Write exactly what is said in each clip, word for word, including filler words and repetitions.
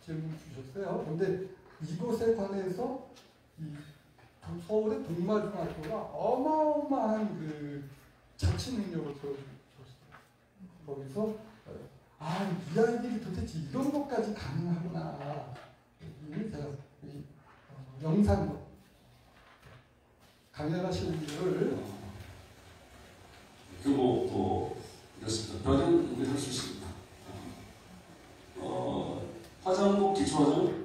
질문 주셨어요. 근데 이것에 관해서 이 서울의 동마중학교가 어마어마한 그 자치 능력을 보여줬어요. 거기서 아, 이 아이들이 도대체 이런 것까지 가능하구나. 이 제가 이 어, 영상으로 강연하시는 분들을 그리고 또 이렇습니다. 별은 우리 할 수 있습니다. 어, 화장복 기초화장.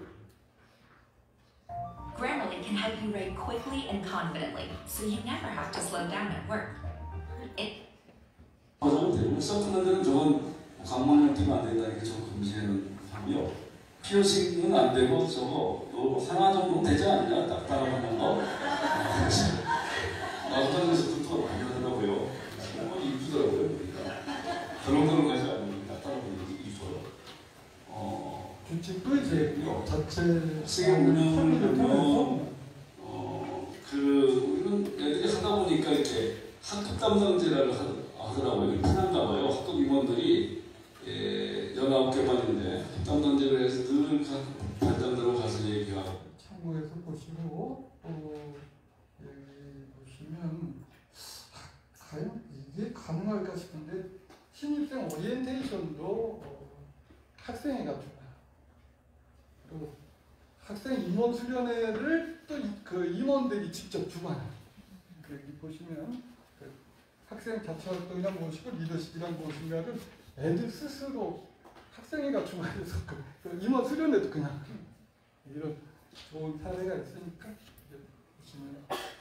Grammarly can help you write quickly and confidently, so you never have to slow down at work. It 화장은 되고 시험 끝난 데는 저건 강만형태가 안 된다는 게 좀 금지는 하고요. 피어싱은 안 되고 저거 요 하나 정도 되지 않냐? 딱 따라가는 거. 나부장에서도 또 많이 하더라고요. 어, 이쁘더라고요. 그러니까 덜렁덜렁하지 않으면 딱 따라가는 게 이뻐요. 어, 규칙도 이제 자체 학생의 운영을 보면 어, 그 우리는 애들이 하다 보니까 이렇게 학급 담당제라를 하더라고요. 편한가 봐요. 학급 임원들이 예, 열아홉 개 반인데 학급 담당제를 해서 늘 각 반장들하고 가서 얘기하고. 참고해서 보시고 또 여기 보시면 하, 과연 이게 가능할까 싶은데 신입생 오리엔테이션도 어, 학생회가 주나요. 그리고 학생 임원 수련회를 또 그 임원들이 직접 주관해요. 여기 보시면 그 학생 자체 활동이란 무엇이고 리더십이란 무엇인가를 애들 스스로 학생회가 주관해서 그, 그 임원 수련회도 그냥 이런 좋은 사례가 있으니까 보시면